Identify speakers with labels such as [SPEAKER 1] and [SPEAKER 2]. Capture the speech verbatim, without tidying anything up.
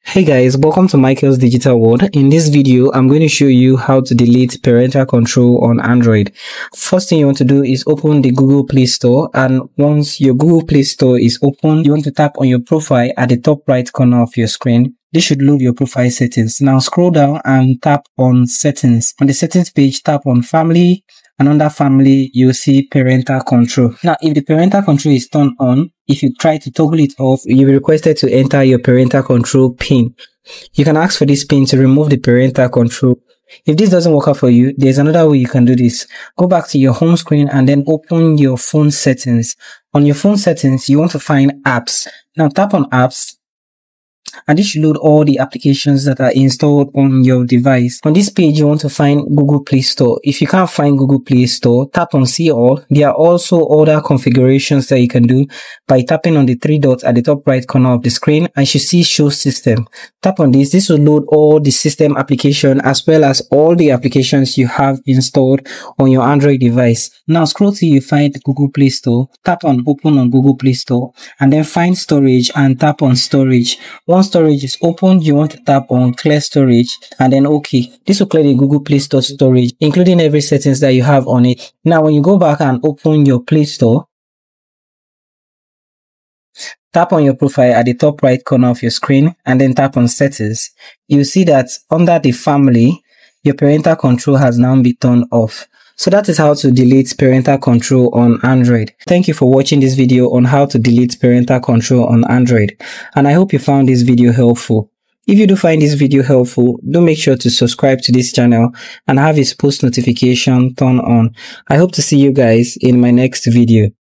[SPEAKER 1] Hey guys, welcome to Michael's Digital World. In this video, I'm going to show you how to delete parental control on Android. First thing you want to do is open the Google Play Store, and once your Google Play Store is open, you want to tap on your profile at the top right corner of your screen. This should load your profile settings. Now scroll down and tap on settings. On the settings page, tap on family, and under family, you'll see parental control. Now, if the parental control is turned on, if you try to toggle it off, you'll be requested to enter your parental control PIN. You can ask for this PIN to remove the parental control. If this doesn't work out for you, there's another way you can do this. Go back to your home screen and then open your phone settings. On your phone settings, you want to find apps. Now tap on apps, and this should load all the applications that are installed on your device. On this page, you want to find Google Play Store. If you can't find Google Play Store, tap on See All. There are also other configurations that you can do by tapping on the three dots at the top right corner of the screen, and you see Show System. Tap on this. This will load all the system application as well as all the applications you have installed on your Android device. Now scroll till you find Google Play Store. Tap on Open on Google Play Store and then find Storage and tap on Storage. Once storage is opened, you want to tap on Clear Storage and then OK. This will clear the Google Play Store storage, including every settings that you have on it. Now, when you go back and open your Play Store, tap on your profile at the top right corner of your screen and then tap on Settings. You'll see that under the family, your parental control has now been turned off. So that is how to delete parental control on Android. Thank you for watching this video on how to delete parental control on Android. And I hope you found this video helpful. If you do find this video helpful, do make sure to subscribe to this channel and have its post notification turned on. I hope to see you guys in my next video.